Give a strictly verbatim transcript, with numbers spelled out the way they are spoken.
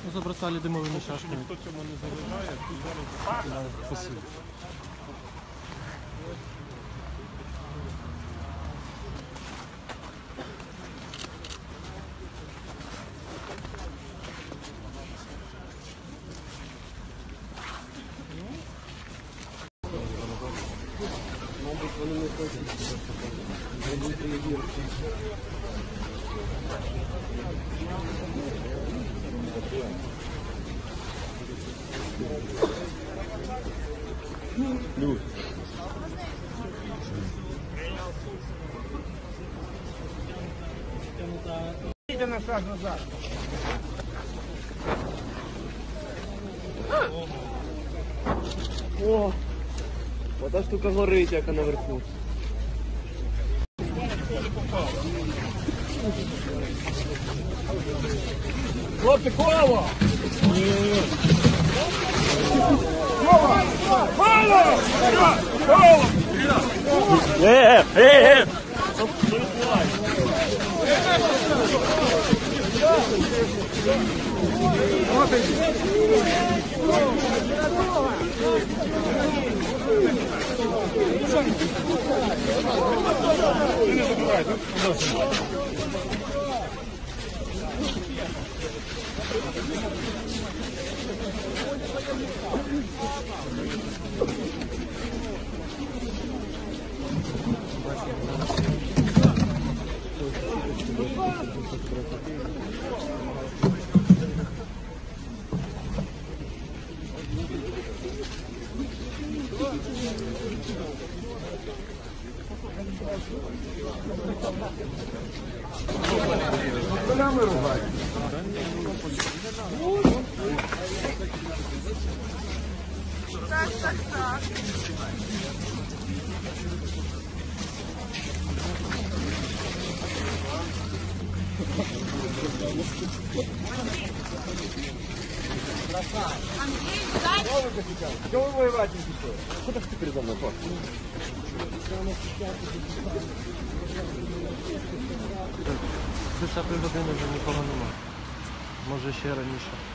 Забросали димовими шашками. Ніхто цьому не заважає, тут зараз посиль. Мабуть, вони не хочуть зробити єдірки. Люд. Йдіть на шаг назад. О, ота штука горить, яка наверху. Хлопці, коло! Коло! Коло! Коло! Е, е, е! Колями ругають. Так, так, так. Чого ви воювати не пішли? Куди ж ти передо мною, пап? Десятої години вже нікого нема. Може ще раніше.